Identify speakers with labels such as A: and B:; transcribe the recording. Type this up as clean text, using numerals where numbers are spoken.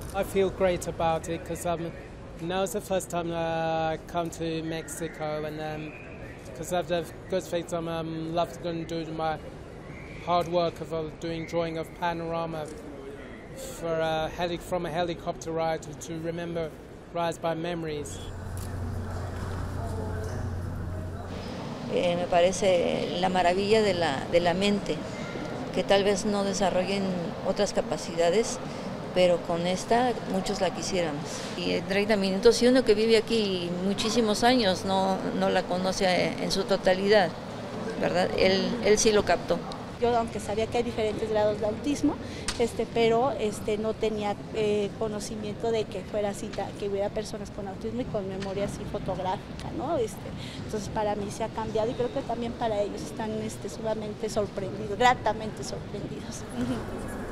A: I feel great about it because now it's the first time I come to Mexico, and because I have the good faith, I'm love going to do my hard work of doing drawing of panorama for from a helicopter ride to remember Rise by Memories.
B: Me parece la maravilla de la mente, que tal vez no desarrollen otras capacidades, pero con esta muchos la quisiéramos. Y en 30 minutos, y uno que vive aquí muchísimos años no la conoce en su totalidad, ¿verdad? Él sí lo captó.
C: Yo, aunque sabía que hay diferentes grados de autismo, pero no tenía conocimiento de que fuera así, que hubiera personas con autismo y con memoria así fotográfica, ¿no? Entonces para mí se ha cambiado y creo que también para ellos están sumamente sorprendidos, gratamente sorprendidos.